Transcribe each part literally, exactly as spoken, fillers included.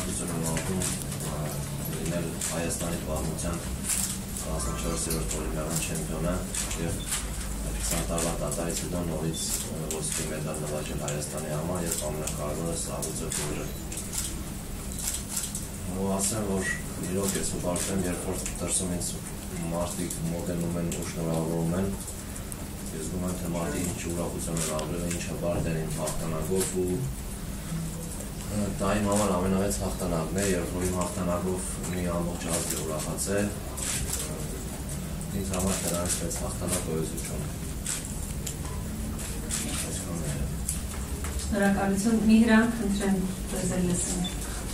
շնորհակալություն եմ անում լինել Հայաստանի պատմության տասնչորսերորդ օլիմպիական չեմպիոնը եւ քսան տարվա տատարից հետո նորից ոսկի մեդալ նվաճել Հայաստանի համար եւ ամենակարևորը սաղուցը փորը։ Ու ասեմ, որ իրոք ես ուղարկեմ, երբ որ դրսում ինձ մարդիկ մոտենում են ու շնորհավորում են, ես զգում եմ, թե մարդիկ ինչ ուրախություն են ապրել, ինչ բարդ են իմ հաղթանակով ու դա իմ համար ամենավեծ հաղթանակն է, երբ որ իմ հաղթանակով մի ամբողջ ազգ է ուրախացել, ինձ համար դրանից մեծ հաղթանակ գոյություն։ Շնորհակալություն, Միհրան, խնդրեմ ձեզ լսեմ։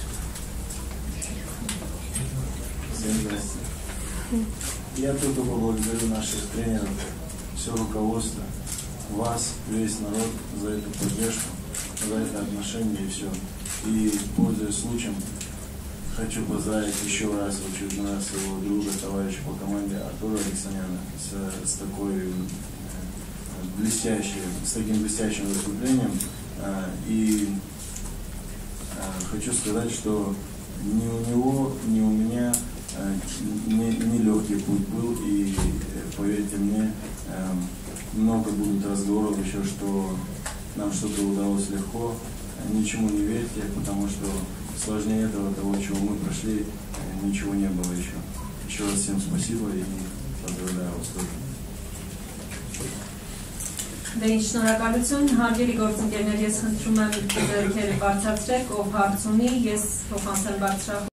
Всем здравствуйте. Я только поблагодарю наших тренеров, все руководство, вас, весь народ за эту поддержку, за это отношение и все. И, пользуясь случаем, хочу поздравить еще раз в очередной раз своего друга, товарища по команде Артура Алексаняна с, с такой блестящей, с таким блестящим выступлением. И хочу сказать, что ни у него, ни у меня нелегкий путь был, и поверьте мне, много будет разговоров еще, что нам что-то удалось легко. Ничему не верьте, потому что сложнее этого, того, чего мы прошли, ничего не было еще. Еще раз всем спасибо и поздравляю вас тоже. Դե շնորհակալություն, հարգելի գործընկերներ, ես խնդրում եմ ձեր բարձրացրեք, ով հարց ունի, ես փոխանցեմ բարձրախոս